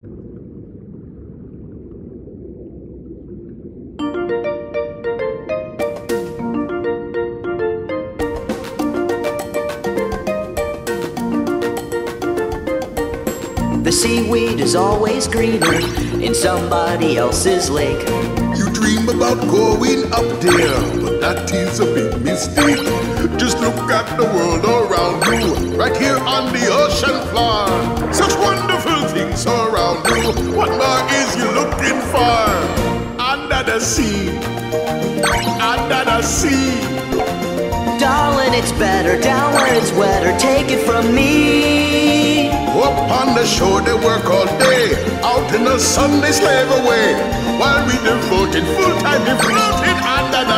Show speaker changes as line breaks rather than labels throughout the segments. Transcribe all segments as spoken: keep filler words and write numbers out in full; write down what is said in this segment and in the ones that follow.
The seaweed is always greener in somebody else's lake.
You dream about going up there, but that is a big mistake. Just look at the world around you, right here on the ocean floor. Such wonderful things around you. What more is you looking for? Under the sea, under the sea.
Darling, it's better down where it's wetter. Take it from me.
Up on the shore they work all day, out in the sun they slave away, while we devoted full time to floating under the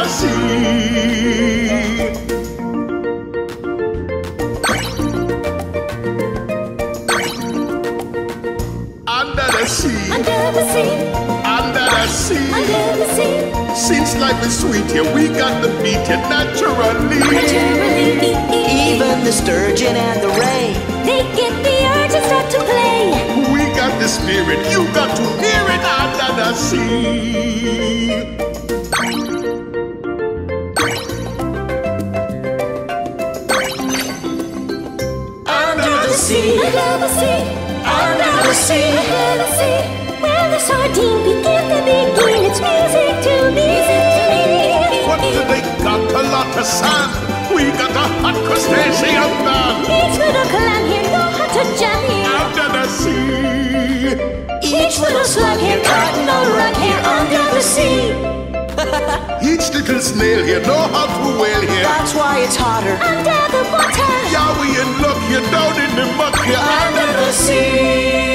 sea. Under the sea,
under the sea,
under the sea,
under the sea.
Since life is sweet here, we got to beat it naturally.
Naturally,
even the sturgeon and the ray,
they get the urge and start to play.
We got the spirit, you got to hear it under the sea.
Under the sea,
Under the sea,
under the sea.
under the sea. Where the sardine begins to begin, it's music to me.
What do they got? A lot of sand. We got a hot crustacean man.
Each little clam here know how to jam here.
Under the sea.
Each little slug here caught no rug here under the sea.
Each little snail here know how to whale here.
That's why it's hotter
Under the water,
Yeah, we in luck here down in the muck here.
under the sea.